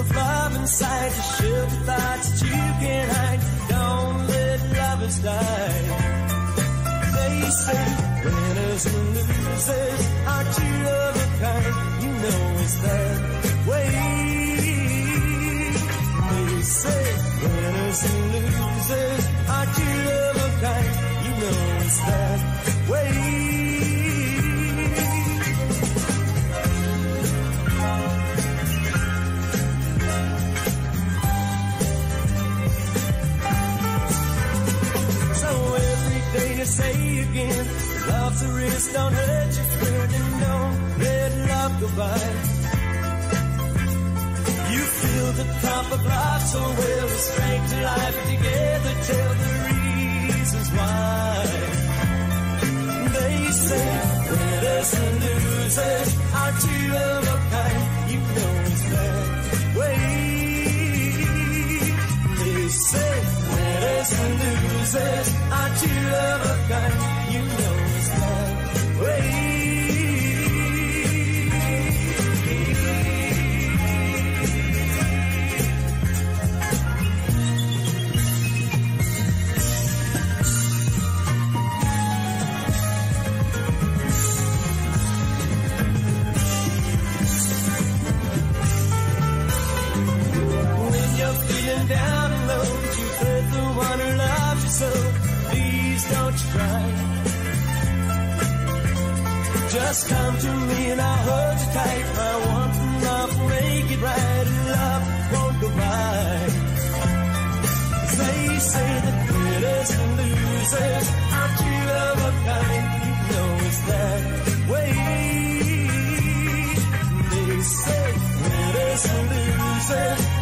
with love inside to shield the thoughts that you can't hide. Don't let lovers die. They say winners and losers are two of a kind. You know it's that way. They say winners and losers are two of a kind. You know it's that way. You say again, love's a risk, don't hurt your friend, and don't let love go by. You fill the cup of life so well, with strength to life together, tell the reasons why. They say winners and losers are two of a kind. You know it's that way. They say winners and losers are two of a kind. You know it's that way. When you're feeling down and low, you've hurt the one who loves you so. Please don't you cry. Just come to me and I'll hold you tight. My one love will make it right, and love won't go by. They say that winners and losers are two of a kind. You know it's that way. They say winners and losers